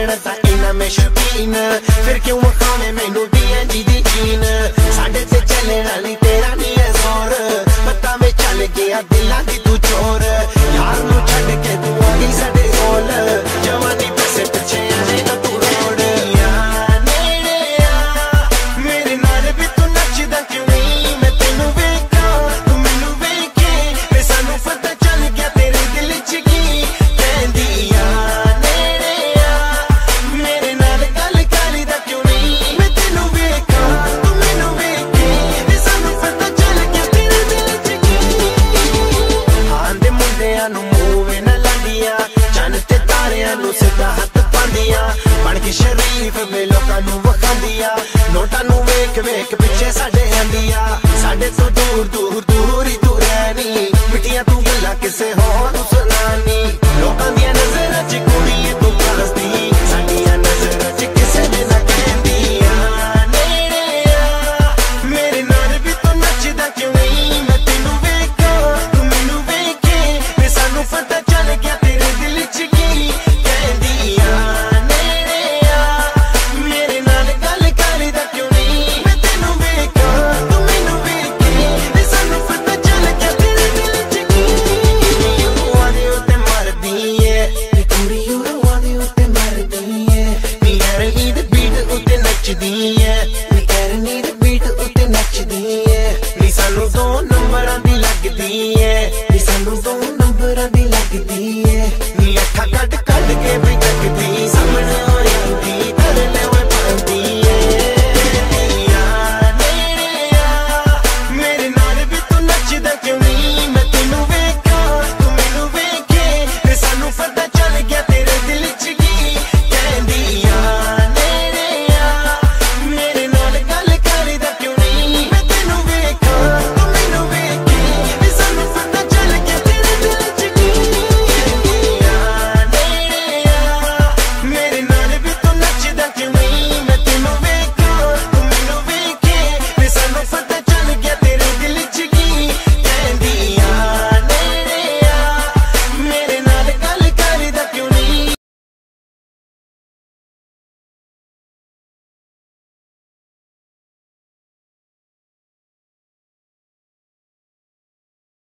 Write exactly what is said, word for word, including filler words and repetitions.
चलना ता इना मैं शौकीन, फिर क्यों खावे मैनू दिया जी दी जीन। साडे ते चलने वाली तेरा नहीं है जोर, पता में चल गया दिला दी तू चोर। यार नू छड़ के तू आई साडे कोल, जवानी पैसे पिछे आने ना तू रोड। नेड़े आ मेरे नाल भी तू नचदा क्यों नहीं, मैं तेनू वेखा तू मैनू वेखे, ते सानू पता चल गया तेरे दिल च की कहंदी आ। नेड़े आ मेरे नाल गल करदा क्यों नहीं, मैं तेनू वेखा तू मैनू वेखे, ते सानू पता चल गया तेरे दिल च की। आंदे मुंडियां नू मूवे न लांदियां, चन्न ते तारियां नू सिद्धा हत्थ पांदियां, बन के शरीफ वे लोकां नू वखांदियां, नोटां नू वेख वेख पिछे साडे आंदियां। साडे तो दूर दूर दूर